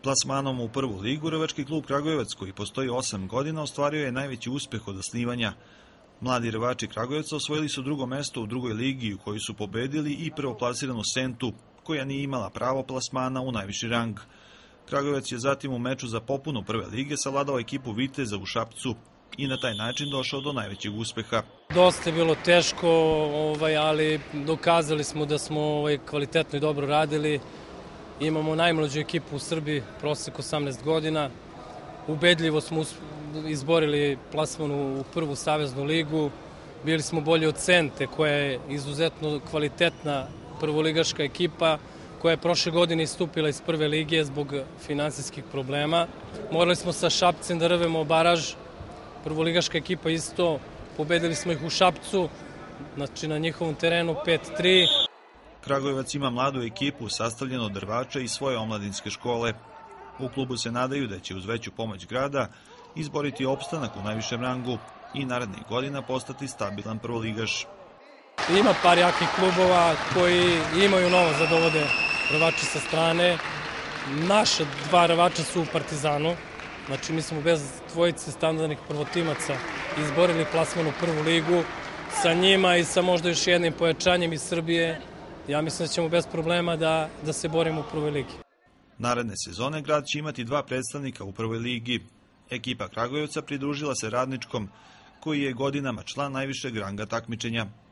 Plasmanom u prvu ligu Rvački klub Kragujevac, koji postoji 8 godina, ostvario je najveći uspeh od osnivanja. Mladi Rvači Kragujevca osvojili su drugo mesto u drugoj ligi, u kojoj su pobedili i prvoplasiranu Sentu, koja nije imala pravo plasmana u najviši rang. Kragujevac je zatim u meču za popunu prve lige savladao ekipu Viteza u Šapcu i na taj način došao do najvećeg uspeha. Dosta je bilo teško, ali dokazali smo da smo kvalitetno i dobro radili. Imamo najmlađu ekipu u Srbiji, prosek 18 godina. Ubedljivo smo izborili plasman u prvu saveznu ligu. Bili smo bolji od Sente, koja je izuzetno kvalitetna prvoligaška ekipa, koja je prošle godine istupila iz prve lige zbog finansijskih problema. Morali smo sa Šapcem da rvemo baraž. Prvoligaška ekipa isto, pobedili smo ih u Šapcu, znači na njihovom terenu 5-3. Kragujevac ima mladu ekipu sastavljenu od Rvača i svoje omladinske škole. U klubu se nadaju da će uz veću pomoć grada izboriti opstanak u najvišem rangu i narednih godina postati stabilan prvoligaš. Ima par jakih klubova koji imaju novac da dovode Rvače sa strane. Naša dva Rvača su u Partizanu. Znači, mi smo bez dvojice standardnih prvotimaca izborili plasman u prvu ligu. Sa njima i sa možda još jednim pojačanjem iz Srbije, ja mislim da ćemo bez problema da se borimo u prvoj ligi. Naredne sezone grad će imati dva predstavnika u prvoj ligi. Ekipa Kragujevca pridružila se Radničkom, koji je godinama član najvišeg ranga takmičenja.